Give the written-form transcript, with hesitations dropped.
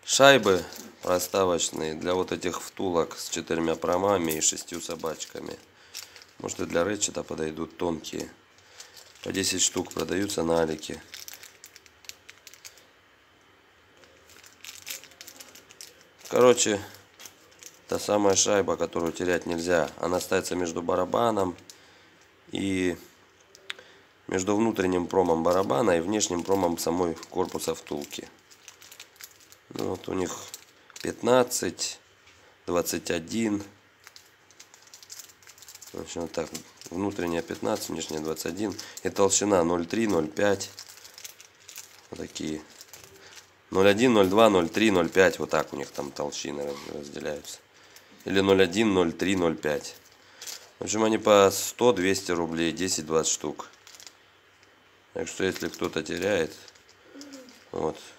Шайбы проставочные для вот этих втулок с 4 промами и 6 собачками. Может, и для рэчета подойдут, тонкие. По 10 штук продаются на Алике. Короче, та самая шайба, которую терять нельзя. Она ставится между барабаном и между внутренним промом барабана и внешним промом самой корпуса втулки. Ну, вот у них 15, 21. В общем, вот так. Внутренняя 15, внешняя 21. И толщина 0,3, 0,5. Вот такие. 0,1, 0,2, 0,3, 0,5. Вот так у них там толщины разделяются. Или 0,1, 0,3, 0,5. В общем, они по 100-200 рублей, 10-20 штук. Так что, если кто-то теряет, вот,